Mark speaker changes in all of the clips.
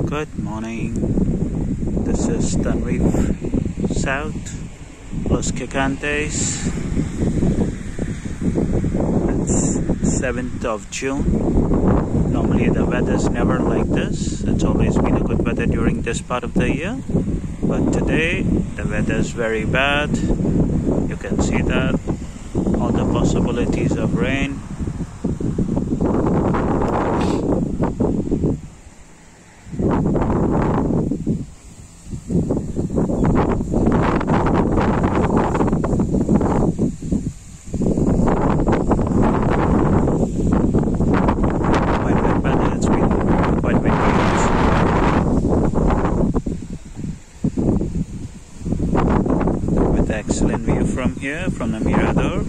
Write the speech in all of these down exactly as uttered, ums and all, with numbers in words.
Speaker 1: Good morning. This is Tenerife South, Los Gigantes. It's seventh of June. Normally the weather is never like this. It's always been a good weather during this part of the year. But today the weather is very bad. You can see that. All the possibilities of rain. Excellent view from here, from the mirador.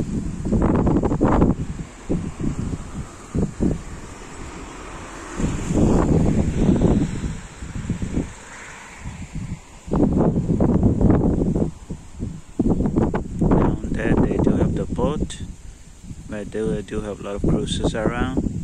Speaker 1: Down there they do have the boat, but they do have a lot of cruises around.